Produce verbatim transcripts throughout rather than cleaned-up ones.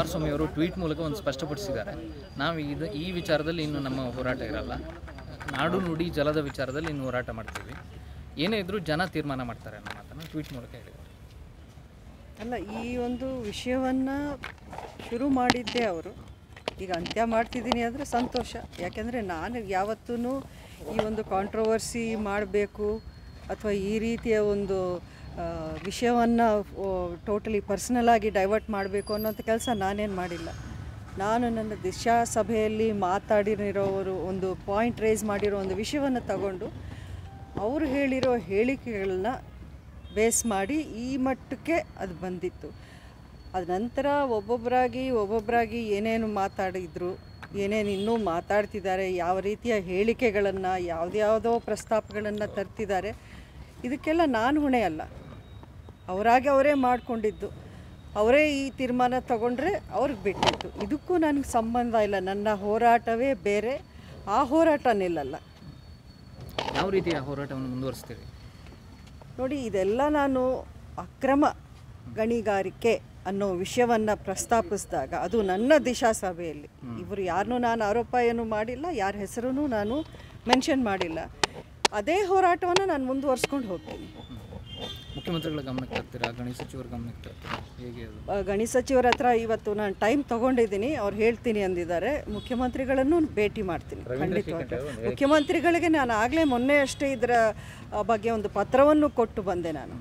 ಕುಮಾರಸ್ವಾಮಿ ಅವರು ಟ್ವೀಟ್ ಮೂಲಕ ಒಂದು ಸ್ಪಷ್ಟಪಡಿಸಿದ್ದಾರೆ, ನಾವು ಇದು ಈ ವಿಚಾರದಲ್ಲಿ ಇನ್ನು ನಮ್ಮ ಹೋರಾಟ ಇರಲ್ಲ, ನಾಡು ನುಡಿ ಜಲದ ವಿಚಾರದಲ್ಲಿ ಇನ್ನು ಹೋರಾಟ ಮಾಡ್ತೀವಿ, ಏನೇ ಇದ್ದರೂ ಜನ ತೀರ್ಮಾನ ಮಾಡ್ತಾರೆ ಅನ್ನೋ ಮಾತನ್ನು ಟ್ವೀಟ್ ಮೂಲಕ ಹೇಳಿದ್ದಾರೆ. ಅಲ್ಲ, ಈ ಒಂದು ವಿಷಯವನ್ನು ಶುರು ಮಾಡಿದ್ದೇ ಅವರು, ಈಗ ಅಂತ್ಯ ಮಾಡ್ತಿದ್ದೀನಿ ಅಂದರೆ ಸಂತೋಷ. ಯಾಕೆಂದರೆ ನಾನು ಯಾವತ್ತೂ ಈ ಒಂದು ಕಾಂಟ್ರವರ್ಸಿ ಮಾಡಬೇಕು ಅಥವಾ ಈ ರೀತಿಯ ಒಂದು ವಿಷಯವನ್ನು ಟೋಟಲಿ ಪರ್ಸ್ನಲಾಗಿ ಡೈವರ್ಟ್ ಮಾಡಬೇಕು ಅನ್ನೋಂಥ ಕೆಲಸ ನಾನೇನು ಮಾಡಿಲ್ಲ. ನಾನು ನನ್ನ ದಿಶಾ ಸಭೆಯಲ್ಲಿ ಮಾತಾಡಿರೋರು ಒಂದು ಪಾಯಿಂಟ್ ರೇಸ್ ಮಾಡಿರೋ ಒಂದು ವಿಷಯವನ್ನು ತಗೊಂಡು ಅವರು ಹೇಳಿರೋ ಹೇಳಿಕೆಗಳನ್ನ ಬೇಸ್ ಮಾಡಿ ಈ ಮಟ್ಟಕ್ಕೆ ಅದು ಬಂದಿತ್ತು. ಅದ ನಂತರ ಒಬ್ಬೊಬ್ಬರಾಗಿ ಒಬ್ಬೊಬ್ಬರಾಗಿ ಏನೇನು ಮಾತಾಡಿದ್ರು, ಏನೇನು ಇನ್ನೂ ಮಾತಾಡ್ತಿದ್ದಾರೆ, ಯಾವ ರೀತಿಯ ಹೇಳಿಕೆಗಳನ್ನು ಯಾವುದ್ಯಾವುದೋ ಪ್ರಸ್ತಾಪಗಳನ್ನು ತರ್ತಿದ್ದಾರೆ, ಇದಕ್ಕೆಲ್ಲ ನಾನು ಹೊಣೆ ಅಲ್ಲ. ಅವರಾಗಿ ಅವರೇ ಮಾಡಿಕೊಂಡಿದ್ದು, ಅವರೇ ಈ ತೀರ್ಮಾನ ತಗೊಂಡ್ರೆ ಅವ್ರಿಗೆ ಬಿಟ್ಟಿದ್ದು. ಇದಕ್ಕೂ ನನಗೆ ಸಂಬಂಧ ಇಲ್ಲ. ನನ್ನ ಹೋರಾಟವೇ ಬೇರೆ, ಆ ಹೋರಾಟ ನಿಲ್ಲಲ್ಲ. ಯಾವ ರೀತಿಯ ಹೋರಾಟವನ್ನು ಮುಂದುವರಿಸ್ತೀವಿ ನೋಡಿ, ಇದೆಲ್ಲ ನಾನು ಅಕ್ರಮ ಗಣಿಗಾರಿಕೆ ಅನ್ನೋ ವಿಷಯವನ್ನು ಪ್ರಸ್ತಾಪಿಸಿದಾಗ, ಅದು ನನ್ನ ದಿಶಾ ಸಭೆಯಲ್ಲಿ, ಇವರು ಯಾರನ್ನೂ ನಾನು ಆರೋಪ ಏನು ಮಾಡಿಲ್ಲ, ಯಾರ ಹೆಸರೂ ನಾನು ಮೆನ್ಷನ್ ಮಾಡಿಲ್ಲ. ಅದೇ ಹೋರಾಟವನ್ನು ನಾನು ಮುಂದುವರ್ಸ್ಕೊಂಡು ಹೋಗ್ತೀನಿ. ಮುಖ್ಯಮಂತ್ರಿಗಳ ಗಮನಕ್ಕೆ ತರ್ತೀರಾ, ಗಣಿ ಸಚಿವರ ಗಮನಕ್ಕೆ ತರ್ತೀರಾ, ಹೇಗೆ ಅದು? ಗಣಿ ಸಚಿವರ ಹತ್ರ ಇವತ್ತು ನಾನು ಟೈಮ್ ತೊಗೊಂಡಿದ್ದೀನಿ, ಅವ್ರು ಹೇಳ್ತೀನಿ ಅಂದಿದ್ದಾರೆ. ಮುಖ್ಯಮಂತ್ರಿಗಳನ್ನು ಭೇಟಿ ಮಾಡ್ತೀನಿ ಖಂಡಿತವಾಗಿ. ಮುಖ್ಯಮಂತ್ರಿಗಳಿಗೆ ನಾನು ಆಗಲೇ ಮೊನ್ನೆ ಅಷ್ಟೇ ಇದರ ಬಗ್ಗೆ ಒಂದು ಪತ್ರವನ್ನು ಕೊಟ್ಟು ಬಂದೆ. ನಾನು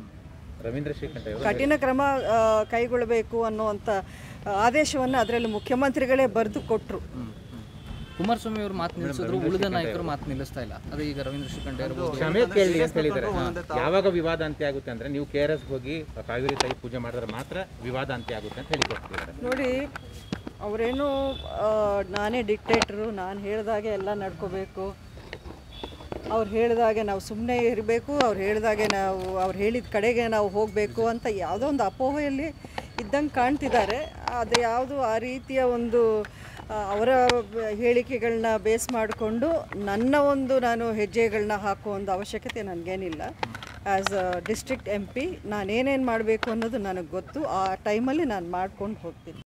ಕಠಿಣ ಕ್ರಮ ಕೈಗೊಳ್ಳಬೇಕು ಅನ್ನುವಂಥ ಆದೇಶವನ್ನು ಅದರಲ್ಲಿ ಮುಖ್ಯಮಂತ್ರಿಗಳೇ ಬರೆದು ಕೊಟ್ಟರು. ಕುಮಾರಸ್ವಾಮಿ ಅವರು ಮಾತು ನಿಲ್ಲಿಸಿದ್ರು, ಉಳಿದ ನಾಯಕರು ಮಾತು ನಿಲ್ಲಿಸ್ತಾ ಇಲ್ಲ. ಅದೇ ಈಗ ರವೀಂದ್ರ ಶ್ರೀಕಂಠೆ ಕ್ಷಮೆ ಕೇಳಿ ಅಂತ ಹೇಳಿದ್ದಾರೆ. ಯಾವಾಗ ವಿವಾದ ಅಂತ್ಯ ಆಗುತ್ತೆ ಅಂದರೆ ನೀವು ಕೆ ಆರ್ ಎಸ್ ಹೋಗಿ ಕಾವೇರಿ ತಾಯಿ ಪೂಜೆ ಮಾಡಿದ್ರೆ ಮಾತ್ರ ವಿವಾದ ಅಂತ್ಯ ಆಗುತ್ತೆ ಅಂತ ಹೇಳಿ ಕೊಡ್ತಿದ್ದಾರೆ. ನೋಡಿ, ಅವರೇನು ನಾನೇ ಡಿಕ್ಟೇಟ್ರು, ನಾನು ಹೇಳಿದಾಗೆ ಎಲ್ಲ ನಡ್ಕೋಬೇಕು, ಅವ್ರು ಹೇಳಿದಾಗೆ ನಾವು ಸುಮ್ಮನೆ ಇರಬೇಕು, ಅವ್ರು ಹೇಳಿದಾಗೆ ನಾವು ಅವ್ರು ಹೇಳಿದ ಕಡೆಗೆ ನಾವು ಹೋಗಬೇಕು ಅಂತ ಯಾವುದೋ ಒಂದು ಅಪೋಹೆಯಲ್ಲಿ ಇದ್ದಂಗೆ ಕಾಣ್ತಿದ್ದಾರೆ. ಅದು ಯಾವುದು ಆ ರೀತಿಯ ಒಂದು ಅವರ ಹೇಳಿಕೆಗಳನ್ನ ಬೇಸ್ ಮಾಡಿಕೊಂಡು ನನ್ನ ಒಂದು ನಾನು ಹೆಜ್ಜೆಗಳನ್ನ ಹಾಕೋ ಒಂದು ಅವಶ್ಯಕತೆ ನನಗೇನಿಲ್ಲ. As a district M P ನಾನೇನೇನು ಮಾಡಬೇಕು ಅನ್ನೋದು ನನಗೆ ಗೊತ್ತು. ಆ ಟೈಮಲ್ಲಿ ನಾನು ಮಾಡ್ಕೊಂಡು ಹೋಗ್ತೀನಿ.